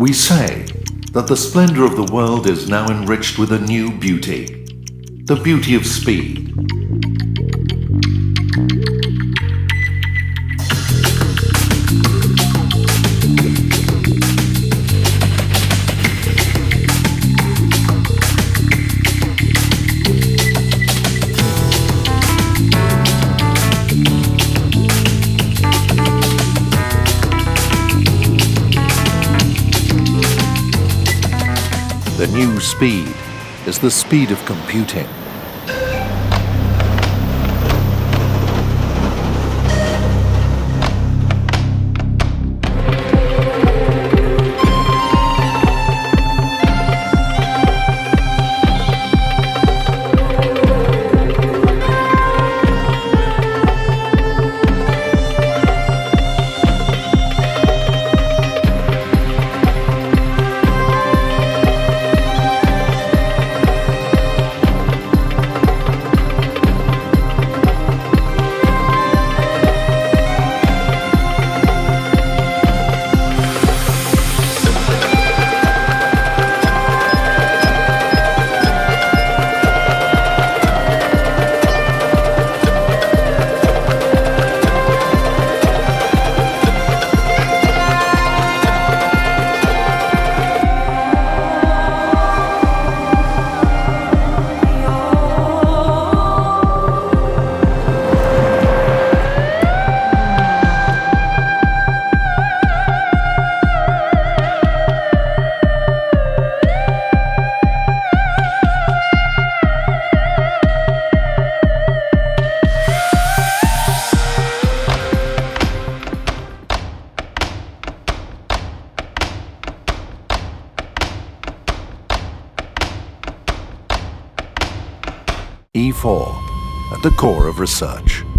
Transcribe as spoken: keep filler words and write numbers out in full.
We say that the splendor of the world is now enriched with a new beauty, the beauty of speed. The new speed is the speed of computing. E four, at the core of research.